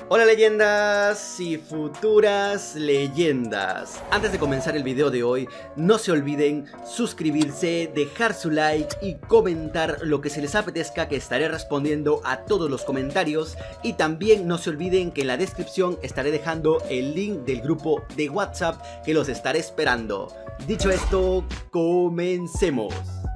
Hola leyendas y futuras leyendas. Antes de comenzar el video de hoy, no se olviden suscribirse, dejar su like y comentar lo que se les apetezca, que estaré respondiendo a todos los comentarios. Y también no se olviden que en la descripción estaré dejando el link del grupo de WhatsApp que los estaré esperando. Dicho esto, comencemos.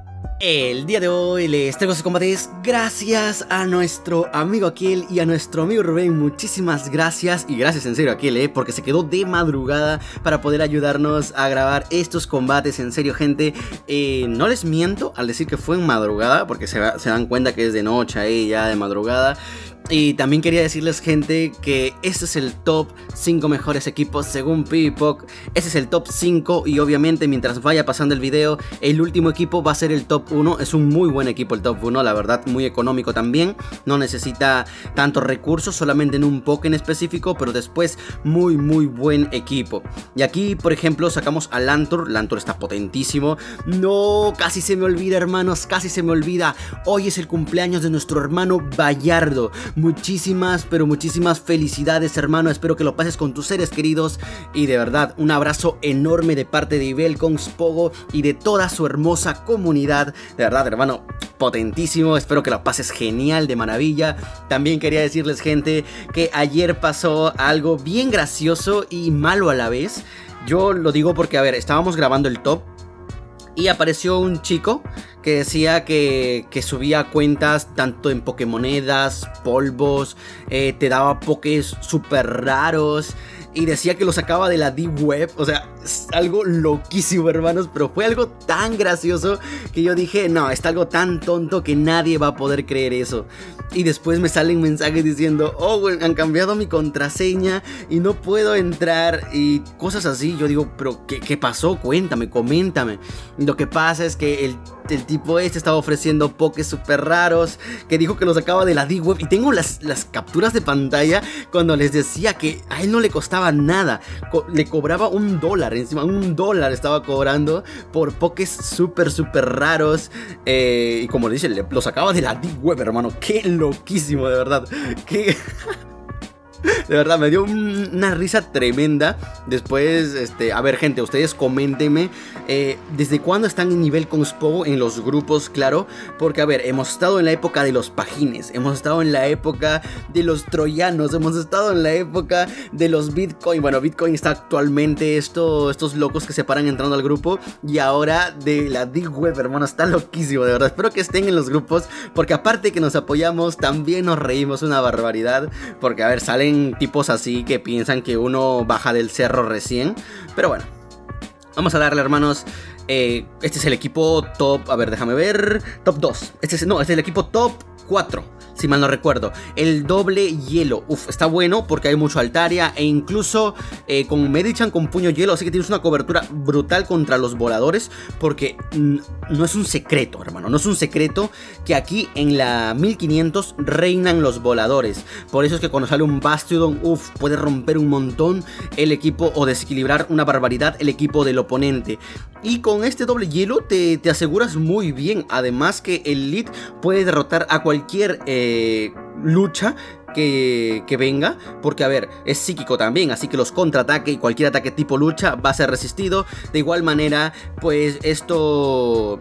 El día de hoy les traigo sus combates gracias a nuestro amigo Akiel y a nuestro amigo Rubén. Muchísimas gracias, y gracias en serio a Akiel, porque se quedó de madrugada para poder ayudarnos a grabar estos combates. En serio, gente, no les miento al decir que fue en madrugada, porque se dan cuenta que es de noche ahí ya de madrugada. Y también quería decirles, gente, que este es el top 5 mejores equipos según PvPoke. Este es el top 5 y obviamente mientras vaya pasando el video, el último equipo va a ser el top 1. Es un muy buen equipo el top 1, la verdad, muy económico también. No necesita tantos recursos, solamente en un poke en específico, pero después muy buen equipo. Y aquí, por ejemplo, sacamos a Lantur. Lantur está potentísimo. No, casi se me olvida, hermanos, casi se me olvida. Hoy es el cumpleaños de nuestro hermano Bayardo. Muchísimas, pero muchísimas felicidades, hermano. Espero que lo pases con tus seres queridos. Y de verdad, un abrazo enorme de parte de Ibel con Spogo y de toda su hermosa comunidad. De verdad, hermano, potentísimo. Espero que lo pases genial, de maravilla. También quería decirles, gente, que ayer pasó algo bien gracioso y malo a la vez. Yo lo digo porque, a ver, estábamos grabando el top y apareció un chico que decía que subía cuentas tanto en Pokémonedas, polvos, te daba pokés súper raros y decía que lo sacaba de la Deep Web. O sea, es algo loquísimo, hermanos, pero fue algo tan gracioso que yo dije, no, está algo tan tonto que nadie va a poder creer eso. Y después me salen mensajes diciendo, oh, güey, han cambiado mi contraseña y no puedo entrar y cosas así. Yo digo, pero ¿qué pasó? Cuéntame, coméntame. Lo que pasa es que el tipo este estaba ofreciendo pokés súper raros, que dijo que los sacaba de la Deep Web. Y tengo las capturas de pantalla cuando les decía que a él no le costaba nada. Le cobraba $1, encima $1 estaba cobrando por pokés súper raros. Y como le dice, lo sacaba de la Deep Web, hermano. Qué loquísimo, de verdad. Qué... De verdad, me dio una risa tremenda. Después, a ver, gente, ustedes coméntenme ¿desde cuándo están en nivel con Spogo en los grupos? Claro, porque a ver, hemos estado en la época de los pagines, hemos estado en la época de los troyanos, hemos estado en la época de los Bitcoin. Bueno, Bitcoin está actualmente estos locos que se paran entrando al grupo. Y ahora de la Deep Web, hermano, está loquísimo, de verdad. Espero que estén en los grupos, porque aparte que nos apoyamos, también nos reímos una barbaridad. Porque a ver, salen tipos así que piensan que uno baja del cerro recién. Pero bueno, vamos a darle, hermanos. Este es el equipo top, a ver, déjame ver, top 2. Este es el equipo top 4, si mal no recuerdo. El doble hielo, está bueno porque hay mucho Altaria. E incluso con Medichan con puño hielo, así que tienes una cobertura brutal contra los voladores. Porque no es un secreto, hermano, no es un secreto que aquí en la 1500 reinan los voladores. Por eso es que cuando sale un Bastiodon, puede romper un montón el equipo o desequilibrar una barbaridad el equipo del oponente. Y con este doble hielo te aseguras muy bien. Además que el lead puede derrotar a cualquier lucha que venga, porque a ver, es psíquico también, así que los contraataques y cualquier ataque tipo lucha va a ser resistido. De igual manera, pues estos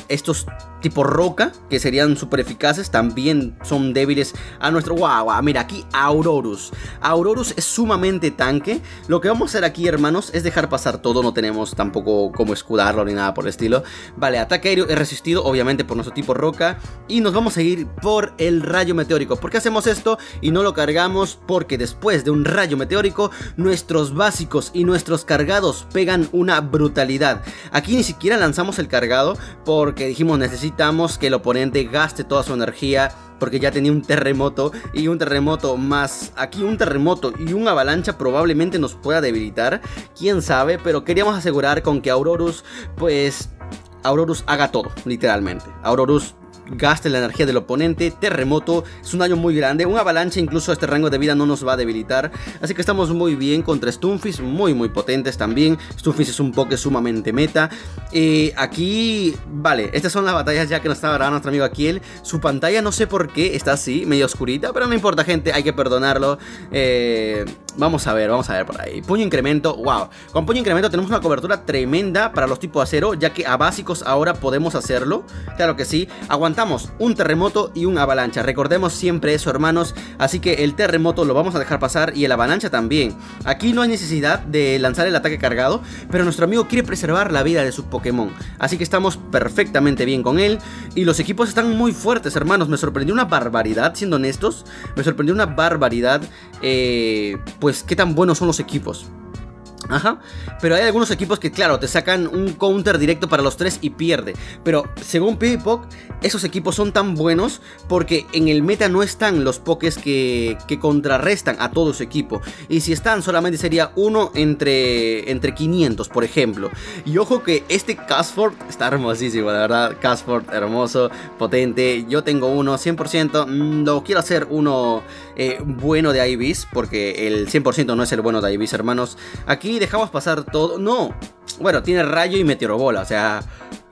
tipo roca, que serían súper eficaces, también son débiles a nuestro... ¡Wow! Mira, aquí Aurorus. Aurorus es sumamente tanque. Lo que vamos a hacer aquí, hermanos, es dejar pasar todo. No tenemos tampoco como escudarlo ni nada por el estilo. Vale, ataque aéreo es resistido, obviamente, por nuestro tipo roca. Y nos vamos a ir por el rayo meteórico. ¿Por qué hacemos esto y no lo cargamos? Porque después de un rayo meteórico, nuestros básicos y nuestros cargados pegan una brutalidad. Aquí ni siquiera lanzamos el cargado, porque dijimos, necesitamos que el oponente gaste toda su energía, porque ya tenía un terremoto, y un terremoto más aquí un terremoto y una avalancha probablemente nos pueda debilitar, quién sabe. Pero queríamos asegurar con que Aurorus, pues Aurorus haga todo, literalmente. Aurorus gaste la energía del oponente. Terremoto es un daño muy grande. Un avalancha incluso este rango de vida no nos va a debilitar. Así que estamos muy bien contra Stunfisk, muy potentes también. Stunfisk es un poke sumamente meta. Aquí, vale, estas son las batallas ya que nos estaba grabando nuestro amigo Akiel. Su pantalla no sé por qué está así, medio oscurita, pero no importa, gente, hay que perdonarlo. Vamos a ver por ahí. Puño incremento, wow. Con puño incremento tenemos una cobertura tremenda para los tipos acero, ya que a básicos ahora podemos hacerlo. Claro que sí. Aguantamos un terremoto y un avalancha. Recordemos siempre eso, hermanos. Así que el terremoto lo vamos a dejar pasar y el avalancha también. Aquí no hay necesidad de lanzar el ataque cargado, pero nuestro amigo quiere preservar la vida de su Pokémon. Así que estamos perfectamente bien con él. Y los equipos están muy fuertes, hermanos. Me sorprendió una barbaridad, siendo honestos. Me sorprendió una barbaridad. Pues qué tan buenos son los equipos. Ajá, pero hay algunos equipos que claro, te sacan un counter directo para los 3 y pierde. Pero según PvPoke, esos equipos son tan buenos porque en el meta no están los pokés que contrarrestan a todo su equipo. Y si están, solamente sería uno entre 500, por ejemplo. Y ojo que este Castform está hermosísimo, la verdad. Castform, hermoso, potente. Yo tengo uno 100%, lo quiero hacer uno bueno de IVs, porque el 100% no es el bueno de IVs, hermanos. Aquí dejamos pasar todo. No, bueno, tiene rayo y meteorobola, o sea,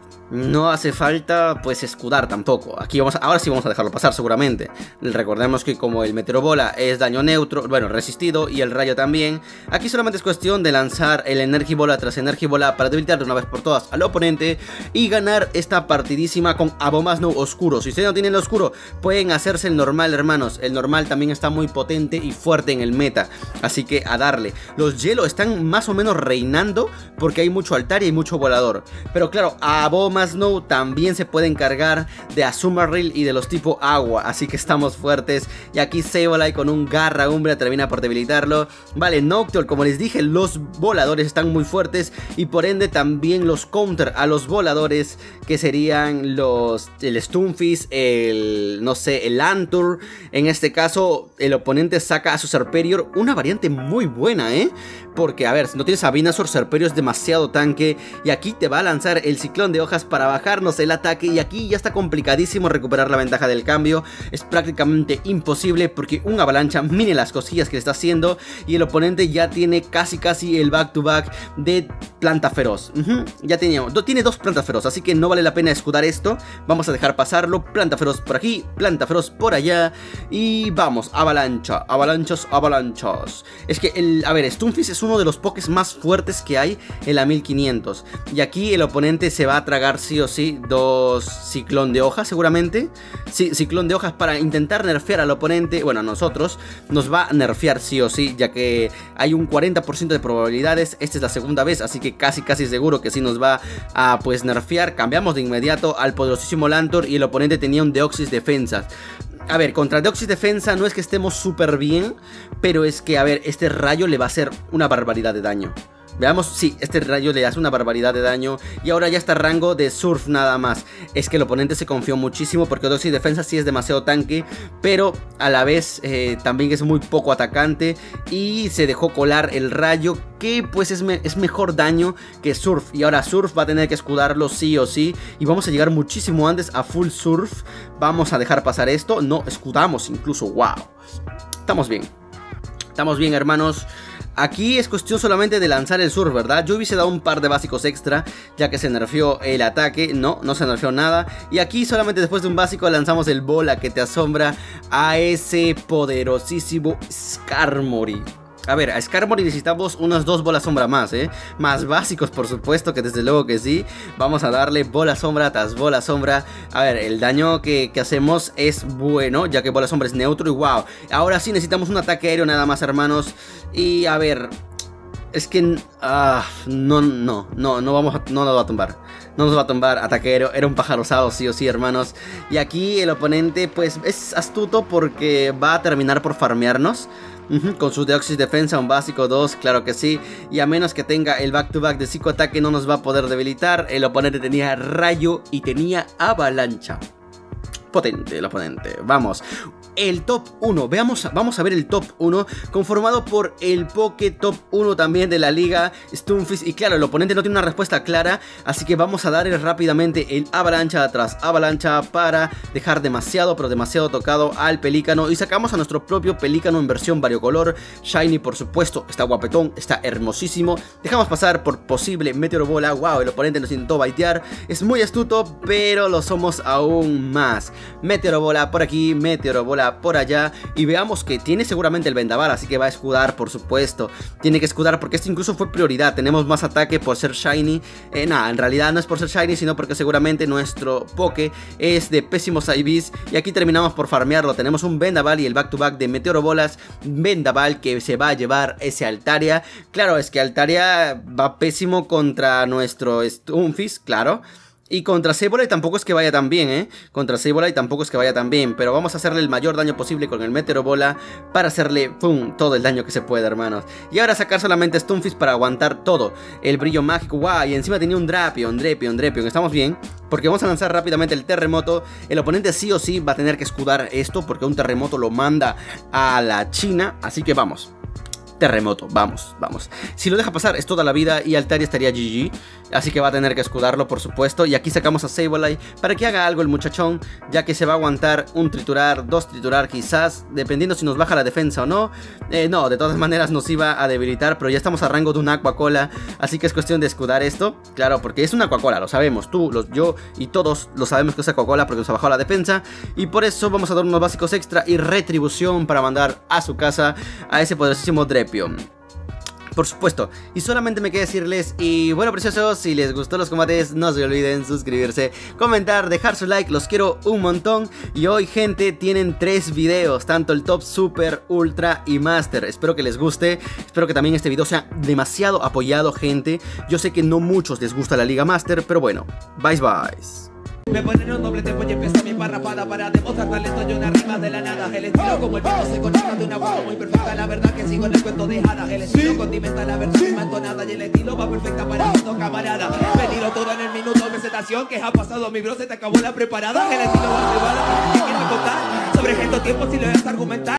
no hace falta pues escudar tampoco. Aquí ahora sí vamos a dejarlo pasar seguramente. Recordemos que como el meteorobola es daño neutro, bueno, resistido, y el rayo también, aquí solamente es cuestión de lanzar el Energibola tras Energibola para debilitar de una vez por todas al oponente y ganar esta partidísima con Abomasnow oscuro. Si ustedes no tienen el oscuro, pueden hacerse el normal, hermanos. El normal también está muy potente y fuerte en el meta, así que a darle. Los hielo están más o menos reinando porque hay mucho altar y hay mucho volador. Pero claro, Abomasnow también se puede encargar de Azumarill y de los tipo agua, así que estamos fuertes. Y aquí Sableye con un Garra Umbra termina por debilitarlo. Vale, Noctowl, como les dije, los voladores están muy fuertes y por ende también los counter a los voladores, que serían el Stunfisk, no sé, el Antur. En este caso el oponente saca a su Serperior, una variante muy buena, porque a ver, si no tienes a Venusaur, Serperior es demasiado tanque. Y aquí te va a lanzar el ciclón de hojas para bajarnos el ataque. Y aquí ya está complicadísimo recuperar la ventaja del cambio. Es prácticamente imposible porque un avalancha, miren las cosillas que le está haciendo. Y el oponente ya tiene casi el back to back de planta feroz. Ya tiene 2 plantas feroz, así que no vale la pena escudar esto. Vamos a dejar pasarlo. Planta feroz por aquí, planta feroz por allá. Y vamos, avalancha, avalanchas. Es que a ver, Stunfisk es uno de los pokés más fuertes que hay en la 1500. Y aquí el oponente se va a tragar sí o sí 2 ciclón de hojas seguramente. Sí, ciclón de hojas para intentar nerfear al oponente. Bueno, a nosotros nos va a nerfear sí o sí, ya que hay un 40% de probabilidades. Esta es la segunda vez, así que casi seguro que sí nos va a pues nerfear. Cambiamos de inmediato al poderosísimo Lantur y el oponente tenía un Deoxys defensas. A ver, contra Deoxys defensa no es que estemos súper bien, pero es que, a ver, este rayo le va a hacer una barbaridad de daño. Veamos, sí, este rayo le hace una barbaridad de daño. Y ahora ya está rango de Surf nada más. Es que el oponente se confió muchísimo porque Deoxys defensa sí es demasiado tanque, pero a la vez también es muy poco atacante. Y se dejó colar el rayo, que pues es mejor daño que Surf. Y ahora Surf va a tener que escudarlo sí o sí. Y vamos a llegar muchísimo antes a full Surf. Vamos a dejar pasar esto. No, escudamos incluso, wow. Estamos bien, hermanos. Aquí es cuestión solamente de lanzar el Surf, ¿verdad? Yo hubiese dado un par de básicos extra, ya que se nerfeó el ataque. No se nerfeó nada. Y aquí solamente después de un básico lanzamos el Bola que te asombra a ese poderosísimo Skarmory. A ver, a Skarmory necesitamos unas 2 bolas sombra más, más básicos, por supuesto, que desde luego que sí. Vamos a darle bola sombra tras bola sombra. A ver, el daño que hacemos es bueno, ya que bola sombra es neutro y wow. Ahora sí necesitamos un ataque aéreo nada más, hermanos. Y a ver, es que no nos va a tumbar. No nos va a tumbar, ataque aéreo, era un pájaro osado sí o sí, hermanos. Y aquí el oponente pues es astuto porque va a terminar por farmearnos. Con su Deoxys defensa, un básico 2, claro que sí. Y a menos que tenga el back to back de psicoataque, no nos va a poder debilitar. El oponente tenía rayo y tenía avalancha. potente el oponente. Vamos, el top 1, vamos a ver el top 1 conformado por el Poké top 1 también de la liga, Stunfisk. Y claro, el oponente no tiene una respuesta clara, así que vamos a darle rápidamente el avalancha tras avalancha para dejar demasiado, pero demasiado tocado al pelícano. Y sacamos a nuestro propio pelícano en versión variocolor, shiny por supuesto, está guapetón, está hermosísimo. Dejamos pasar por posible meteoro bola. Wow, el oponente nos intentó baitear, es muy astuto, pero lo somos aún más. Meteoro bola por aquí, meteoro bola por allá, y veamos que tiene seguramente el vendaval, así que va a escudar por supuesto. Tiene que escudar porque esto incluso fue prioridad, tenemos más ataque por ser shiny. Nada, en realidad no es por ser shiny, sino porque seguramente nuestro Poké es de pésimos IVs, y aquí terminamos por farmearlo. Tenemos un vendaval y el back to back de meteoro bolas, vendaval que se va a llevar ese Altaria. Claro, es que Altaria va pésimo contra nuestro Stunfisk, claro. Y contra Sableye tampoco es que vaya tan bien, Contra Sableye tampoco es que vaya tan bien. Pero vamos a hacerle el mayor daño posible con el Meteoro Bola para hacerle, ¡pum!, todo el daño que se pueda, hermanos. Y ahora sacar solamente Stunfisk para aguantar todo. El brillo mágico, ¡guau! Y encima tenía un Drapion. Estamos bien, porque vamos a lanzar rápidamente el terremoto. El oponente sí o sí va a tener que escudar esto, porque un terremoto lo manda a la China. Así que vamos. Terremoto, vamos. Si lo deja pasar es toda la vida y Altaria estaría GG. Así que va a tener que escudarlo, por supuesto. Y aquí sacamos a Sableye para que haga algo el muchachón, ya que se va a aguantar un triturar, dos triturar quizás, dependiendo si nos baja la defensa o no. No, de todas maneras nos iba a debilitar, pero ya estamos a rango de una Aquacola, así que es cuestión de escudar esto. Claro, porque es una Aquacola, lo sabemos, tú, yo y todos lo sabemos que es Aquacola porque nos ha bajado la defensa. Y por eso vamos a dar unos básicos extra y retribución para mandar a su casa a ese poderosísimo Drapion, por supuesto. Y solamente me queda decirles, y bueno, preciosos, si les gustó los combates, no se olviden suscribirse, comentar, dejar su like, los quiero un montón. Y hoy, gente, tienen 3 videos, tanto el top, super, ultra y master. Espero que les guste, espero que también este video sea demasiado apoyado, gente. Yo sé que no muchos les gusta la liga master, pero bueno, bye. Me ponen un doble tempo y empieza mi parrapada para demostrar talento y una rima de la nada. El estilo como el pelo se conecta de una forma muy perfecta. La verdad que sigo en el cuento de hadas. El estilo condimenta la versión más entonada y el estilo va perfecta para esto, camarada. Me tiro todo en el minuto de presentación que ha pasado, mi bro, se te acabó la preparada. El estilo va privada, ¿qué quieres contar? Sobre estos tiempos si lo vas a argumentar.